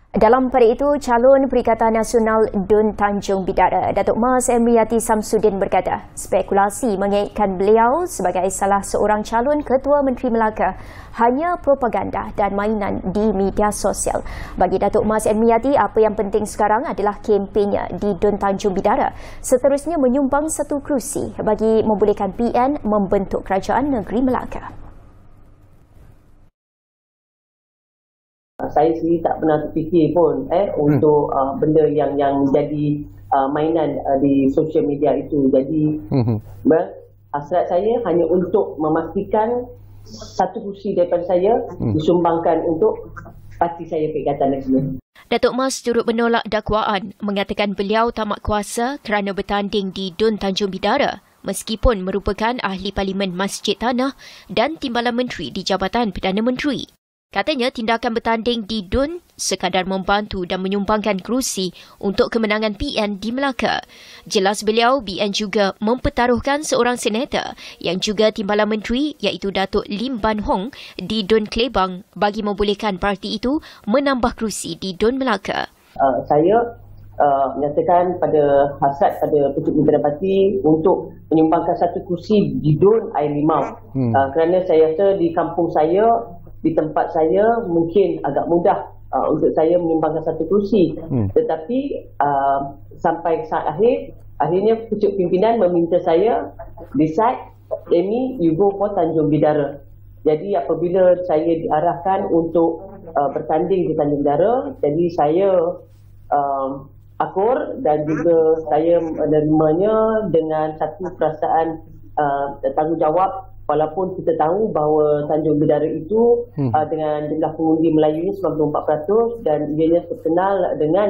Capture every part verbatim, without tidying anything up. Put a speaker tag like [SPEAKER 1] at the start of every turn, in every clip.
[SPEAKER 1] Dalam pada itu, calon Perikatan Nasional Dun Tanjung Bidara, Datuk Mas Emriati Samsudin berkata, spekulasi mengaitkan beliau sebagai salah seorang calon Ketua Menteri Melaka hanya propaganda dan mainan di media sosial. Bagi Datuk Mas Emriati, apa yang penting sekarang adalah kempennya di Dun Tanjung Bidara, seterusnya menyumbang satu kerusi bagi membolehkan P N membentuk Kerajaan Negeri Melaka.
[SPEAKER 2] Saya sendiri tak pernah terfikir pun eh untuk uh, benda yang yang jadi uh, mainan uh, di sosial media itu. Jadi hmm. hasrat saya hanya untuk memastikan satu kursi daripada saya hmm. disumbangkan untuk parti saya Perikatan Nasional.
[SPEAKER 3] Datuk Mas turut menolak dakwaan, mengatakan beliau tamak kuasa kerana bertanding di Dun Tanjung Bidara meskipun merupakan ahli Parlimen Masjid Tanah dan Timbalan Menteri di Jabatan Perdana Menteri. Katanya tindakan bertanding di Dun sekadar membantu dan menyumbangkan kerusi untuk kemenangan P N di Melaka. Jelas beliau, B N juga mempertaruhkan seorang senator yang juga Timbalan Menteri iaitu Datuk Lim Ban Hong di Dun Klebang bagi membolehkan parti itu menambah kerusi di Dun Melaka.
[SPEAKER 2] Uh, saya uh, menyatakan pada hasrat pada Pucuk Pimpinan Parti untuk menyumbangkan satu kursi di Dun Air Limau. Hmm. Uh, kerana saya rasa di kampung saya, di tempat saya mungkin agak mudah uh, untuk saya menyumbangkan satu kursi. Hmm. Tetapi uh, sampai saat akhir, akhirnya Pucuk Pimpinan meminta saya decide, Amy, you go for Tanjung Bidara. Jadi apabila saya diarahkan untuk uh, bertanding di Tanjung Bidara, jadi saya uh, akur dan juga saya menerimanya dengan satu perasaan uh, tanggungjawab. Walaupun kita tahu bahawa Tanjung Bidara itu hmm. uh, dengan jumlah pengundi Melayu sembilan puluh empat peratus dan ianya terkenal dengan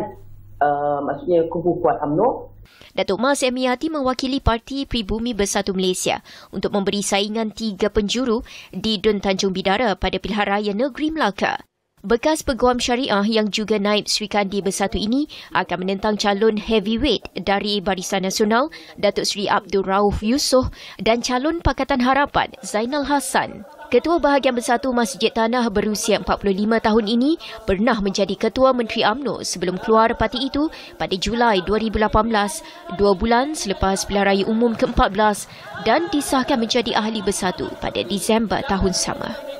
[SPEAKER 2] uh, maksudnya kumpu kuat U M N O.
[SPEAKER 3] Datuk Mas Emriati mewakili Parti Pribumi Bersatu Malaysia untuk memberi saingan tiga penjuru di Dun Tanjung Bidara pada Pilihan Raya Negeri Melaka. Bekas Peguam Syariah yang juga Naib Sri Kandi Bersatu ini akan menentang calon heavyweight dari Barisan Nasional Datuk Seri Abdul Rauf Yusof dan calon Pakatan Harapan Zainal Hassan. Ketua Bahagian Bersatu Masjid Tanah berusia empat puluh lima tahun ini pernah menjadi Ketua Menteri U M N O sebelum keluar parti itu pada Julai dua ribu lapan belas, dua bulan selepas Pilihan Raya Umum ke empat belas dan disahkan menjadi Ahli Bersatu pada Disember tahun sama.